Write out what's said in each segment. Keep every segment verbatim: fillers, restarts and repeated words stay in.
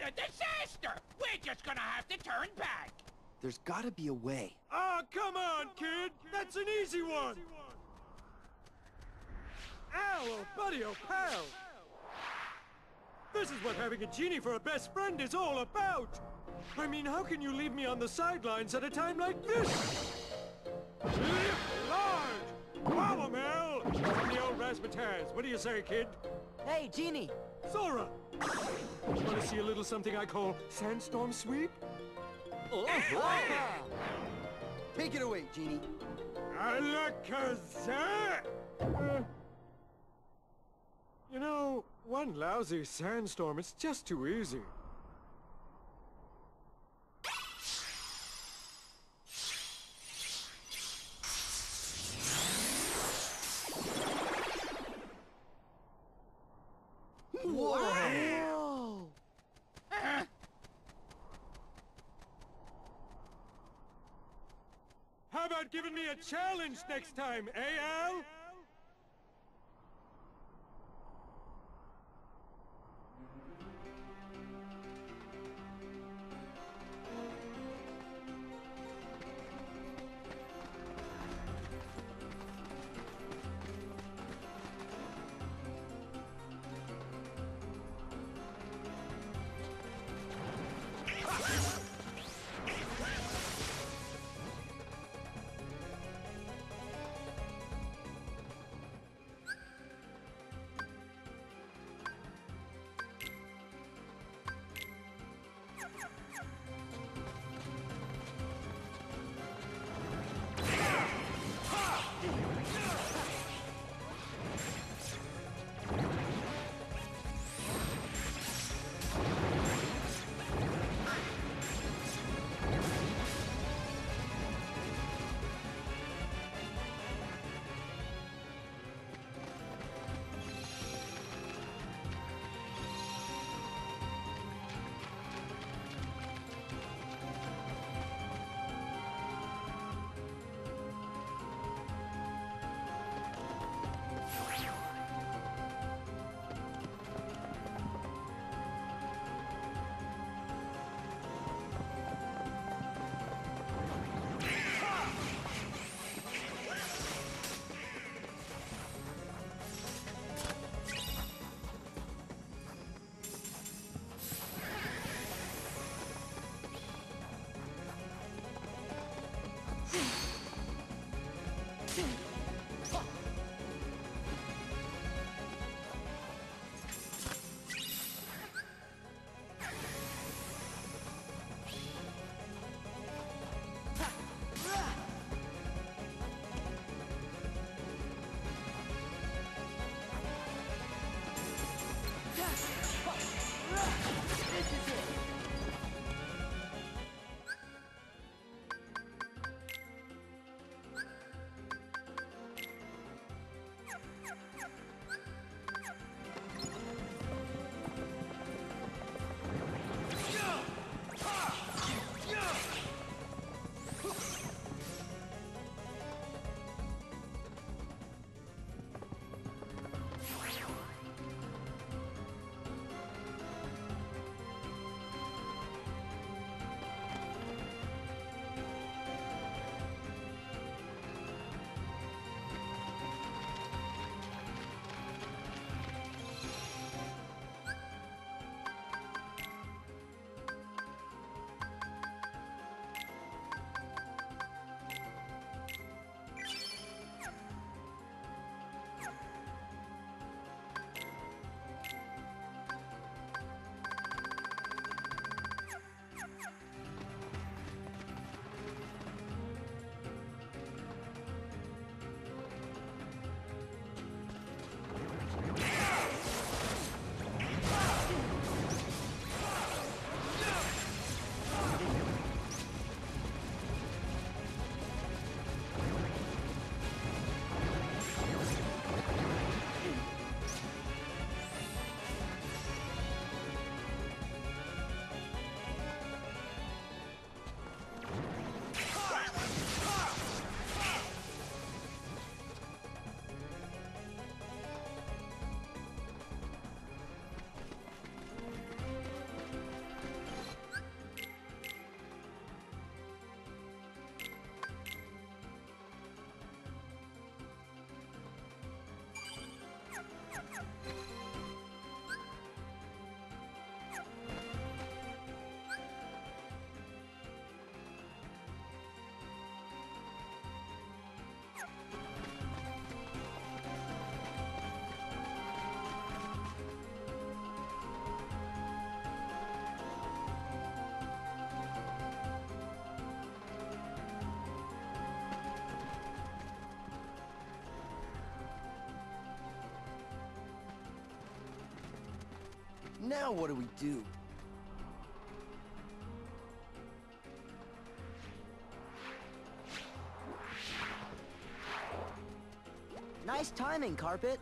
a disaster! We're just gonna have to turn back! There's gotta be a way. Ah, come on, kid! That's an easy one! Ow, oh buddy, oh pal! This is what having a genie for a best friend is all about! I mean, how can you leave me on the sidelines at a time like this? Live large! Wow, Mel! From the old razzmatazz. What do you say, kid? Hey, Genie! Zora! Want to see a little something I call sandstorm sweep? Oh. Take it away, Genie. Alakazam! Uh, you know, one lousy sandstorm, it's just too easy. Whoa! Uh, How about giving me a challenge next time, eh, Al? Now what do we do? Nice timing, Carpet.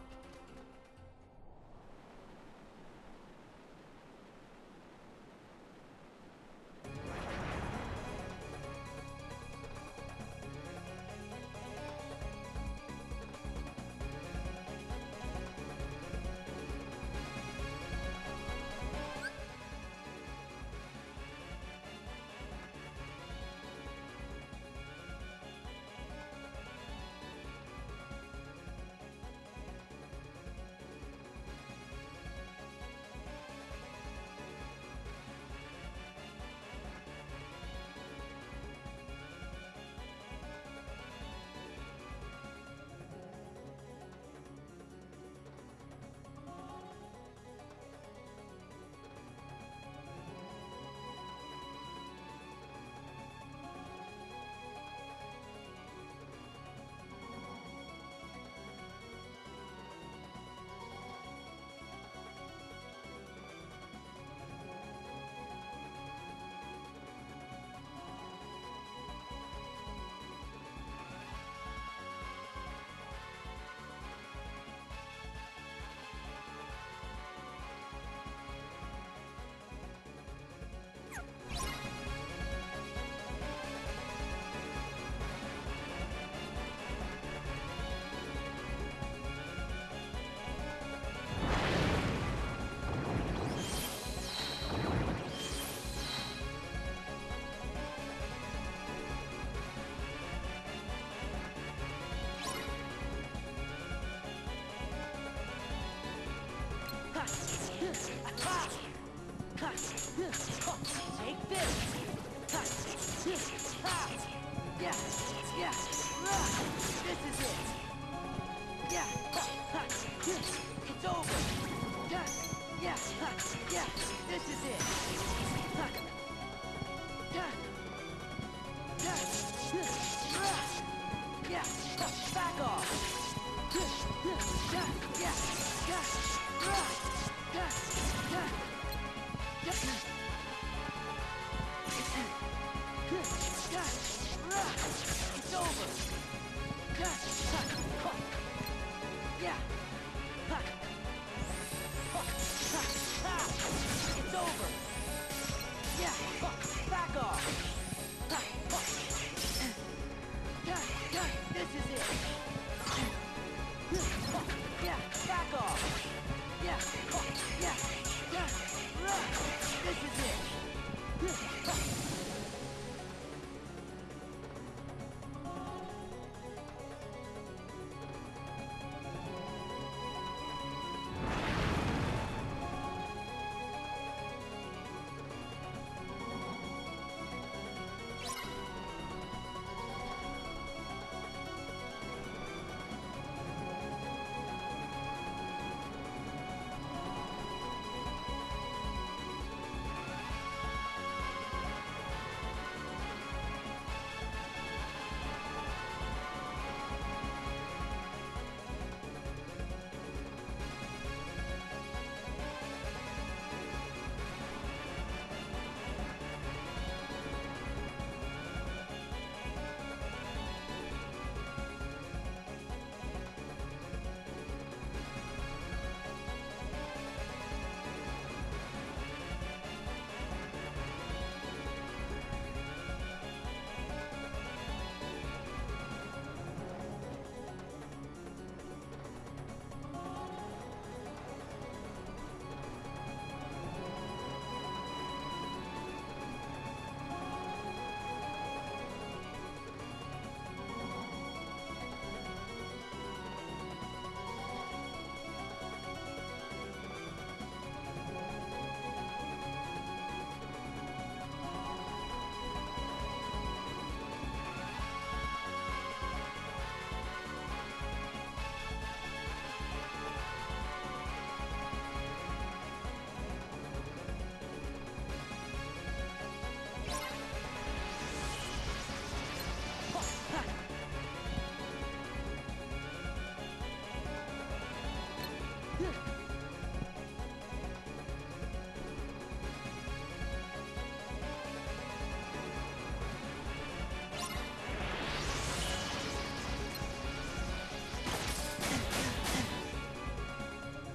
Take this! Yeah, yeah. This is it! Yeah, it's over! Yeah, yeah, this is it! Yeah, back off! Yeah, yeah, it's over! Yeah! It's over! Yeah! Back off! This is it! Yeah! Back off! Yeah! Yeah! This is it!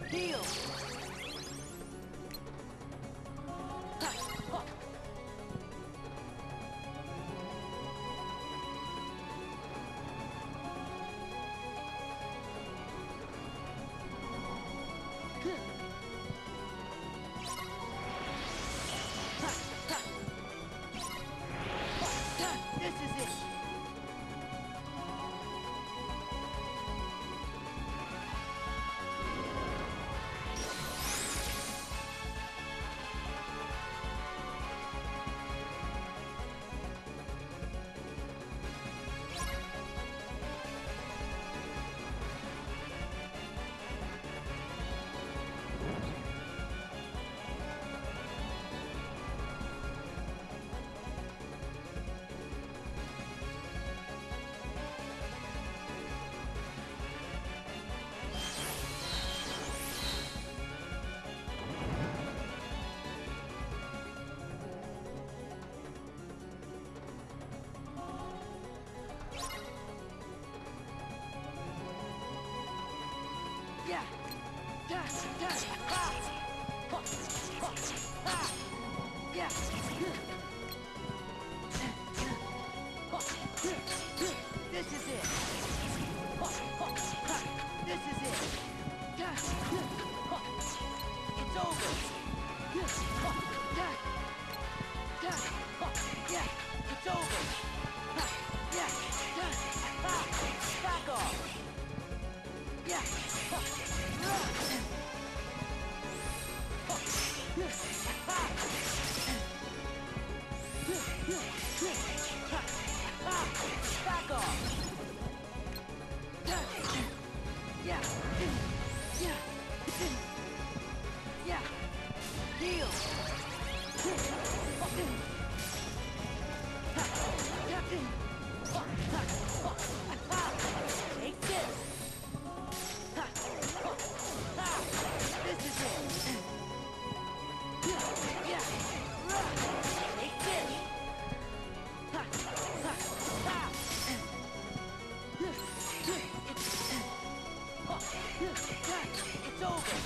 Heal. Ha, ha. This is it. Yeah. Yeah. Yeah. Ha. Ha. Ha. Ha. Yeah. This is it. Ha. Ha. Ha. This is it. Yeah. Ha. It's over. Ha. Yeah. Yeah. Ha. Yeah. It's over. Ha. Yeah. Yeah. Ha. Back off. Yeah. Back off. Yeah. Yeah. Yeah. Heal. Take this. This is it. Yeah. Take this. It's over.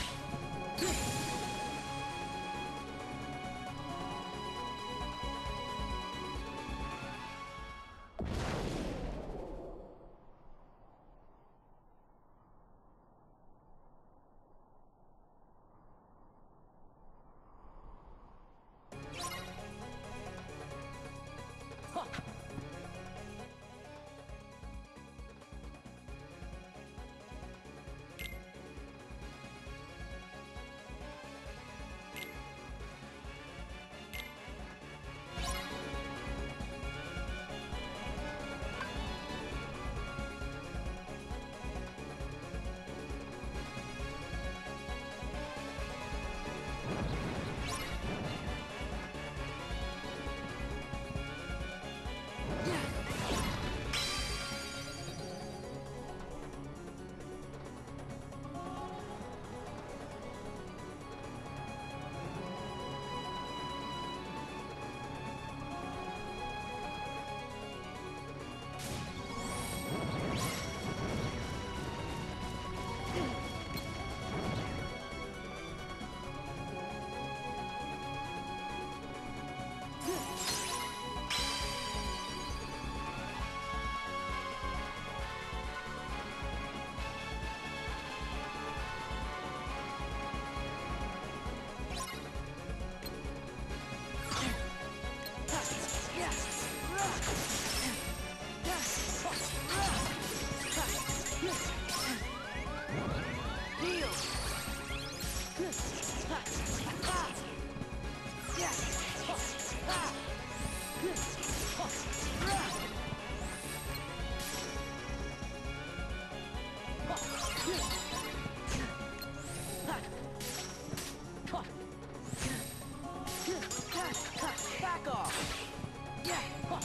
Back off! Yeah!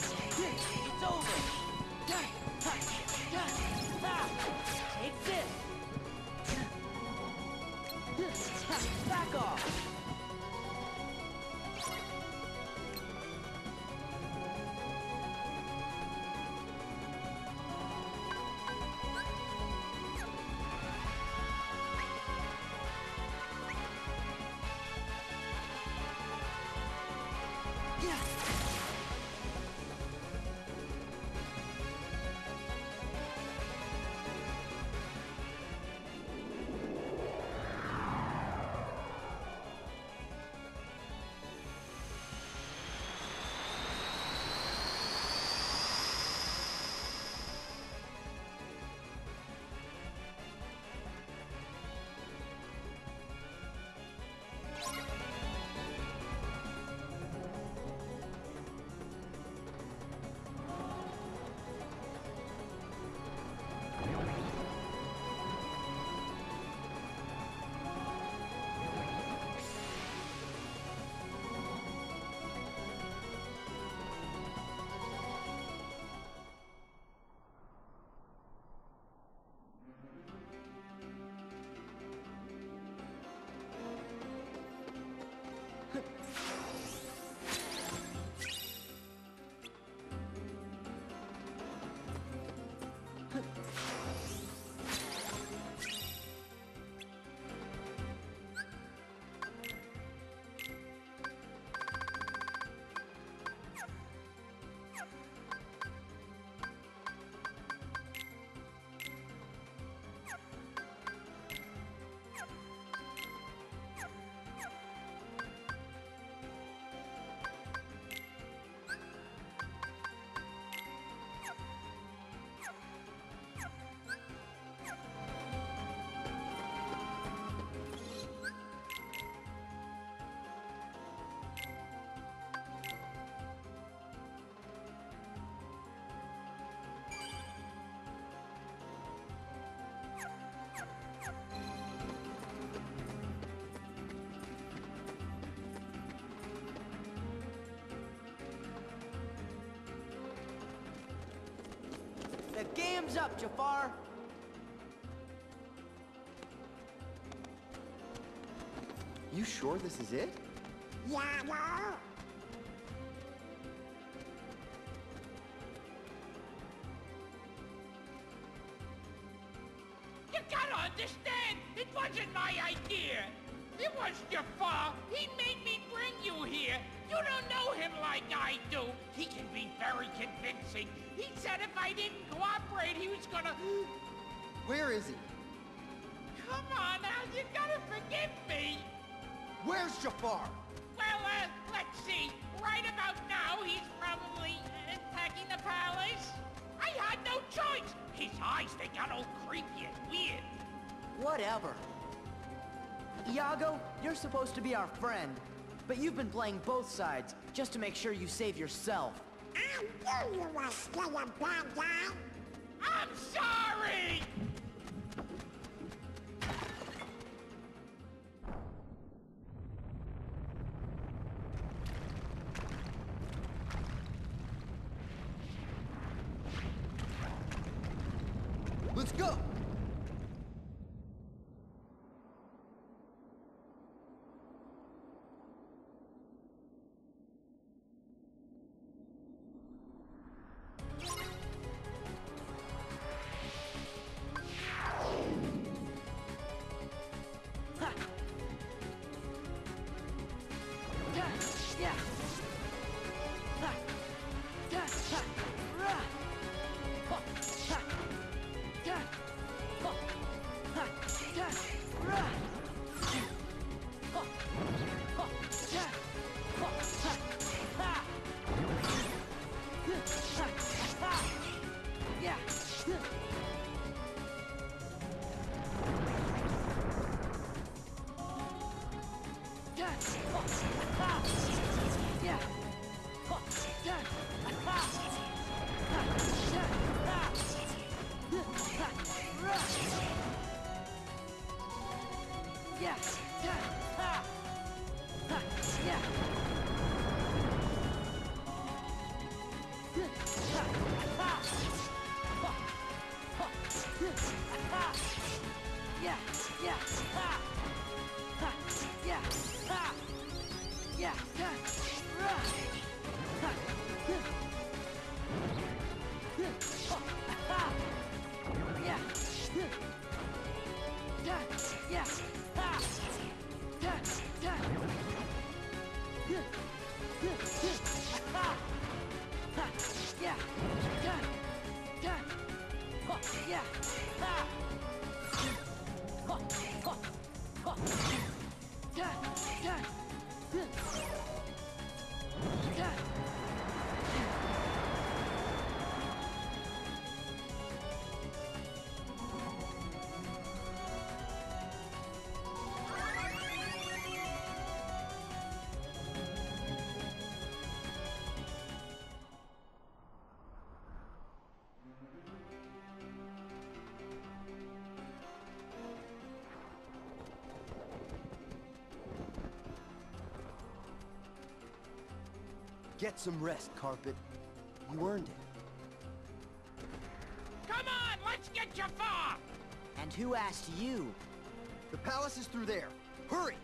It's over! Yeah! Yeah! Take this! Back off! Time's up, Jafar! You sure this is it? Yeah, no. You gotta understand, it wasn't my idea. It was Jafar. He made me bring you here. You don't know him like I do. He can be very convincing. He said if I didn't cooperate, he was gonna... Where is he? Come on now, you gotta forgive me. Where's Jafar? Well, uh, let's see. Right about now, he's probably uh, attacking the palace. I had no choice. His eyes, they got all creepy and weird. Whatever. Iago, you're supposed to be our friend, but you've been playing both sides just to make sure you save yourself. I knew you were still a bad guy. I'm sorry! Let's go! Get some rest, Carpet. You earned it. Come on, let's get Jafar! And who asked you? The palace is through there. Hurry!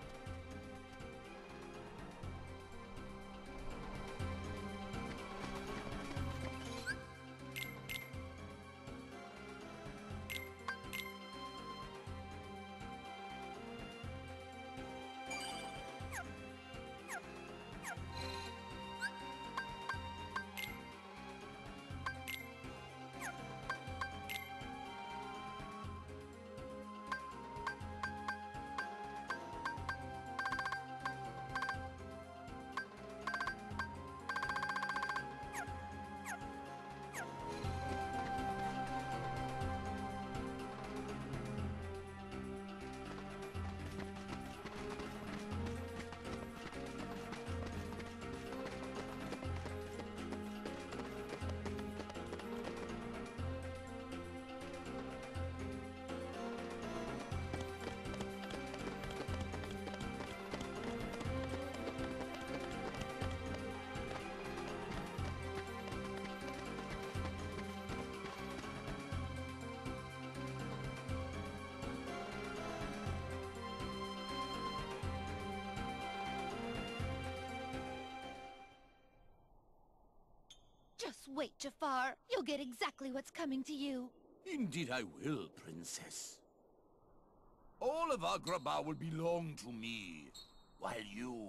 wait, Jafar. You'll get exactly what's coming to you. Indeed I will, Princess. All of Agrabah will belong to me, while you...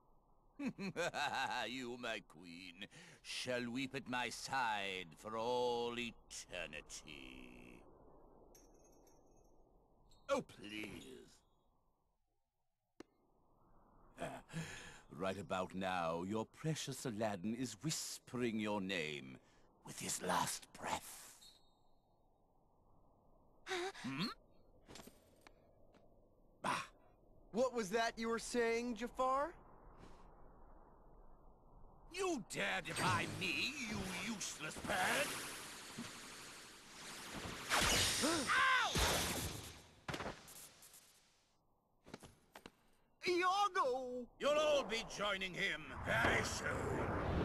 you, my queen, shall weep at my side for all eternity. Oh, please. Right about now, your precious Aladdin is whispering your name with his last breath. Hmm? Ah. What was that you were saying, Jafar? You dare defy me, you useless bird! Ow! Iago! You'll all be joining him very soon.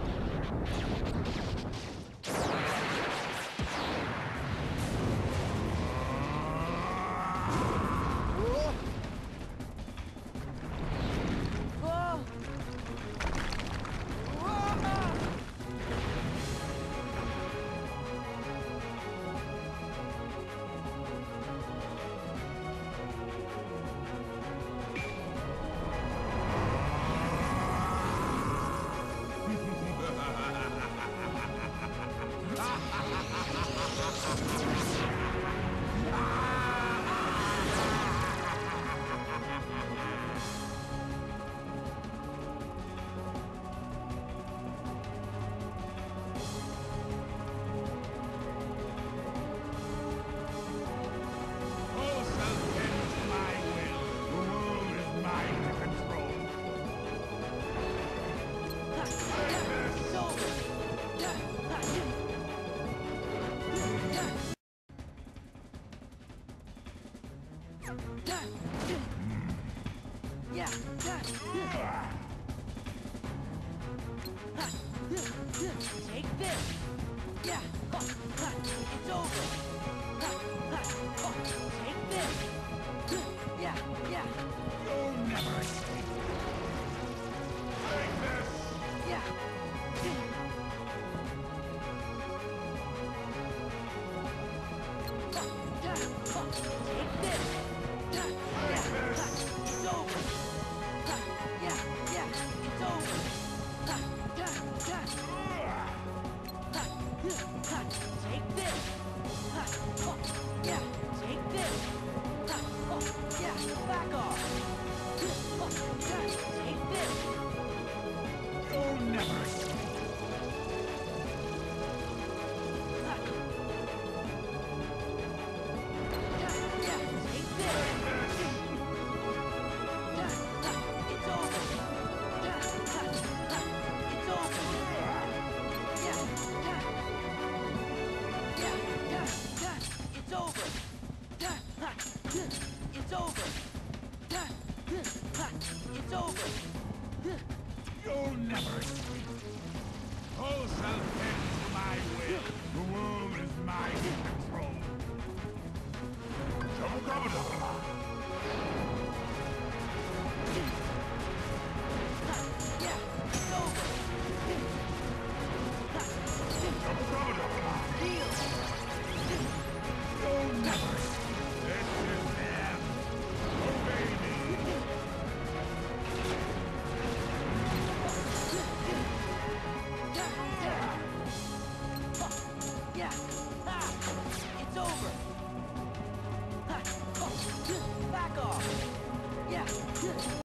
Take this! Yeah! It's over! Take this! Yeah, yeah! You'll never escape. Take this! Yeah! Take this! Yeah! It's over! Yeah, yeah! It's over! Take this! Yeah, take this! Yeah, back off! Take this! You'll never escape. Yeah, take this! It's over! It's over! Yeah, yeah! Yeah, yeah, yeah! It's over! Yeah, it's over! Yeah, it's over! You'll never escape. All shall bend to my will. The world is mine to control. Shabba-dabba-dabba. Yeah, it's over! Shabba-dabba-dabba. Deal! You'll never escape. This is them. Obey me. Yeah, ha! It's over! Ha! Back off! Yeah!